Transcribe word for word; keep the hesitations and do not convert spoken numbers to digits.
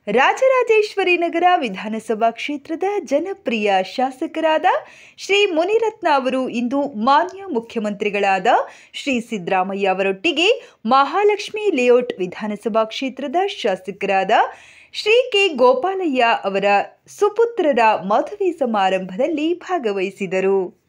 ರಾಜರಾಜೇಶ್ವರಿ ನಗರ ವಿಧಾನಸಭಾ ಕ್ಷೇತ್ರದ ಜನಪ್ರಿಯ ಶಾಸಕರಾದ ಶ್ರೀ ಮುನಿರತ್ನ ಅವರು ಇಂದು ಮಾನ್ಯ ಮುಖ್ಯಮಂತ್ರಿಗಳಾದ ಶ್ರೀ ಸಿದ್ದರಾಮಯ್ಯ ಅವರೊಟ್ಟಿಗೆ ಮಹಾಲಕ್ಷ್ಮಿ ಲೇಔಟ್ ವಿಧಾನಸಭಾ ಕ್ಷೇತ್ರದ ಶಾಸಕರಾದ ಶ್ರೀ ಕೆ ಗೋಪಾಲಯ್ಯ ಅವರ ಸುಪುತ್ರರ ಮದುವೆ ಸಮಾರಂಭದಲ್ಲಿ ಭಾಗವಹಿಸಿದರು.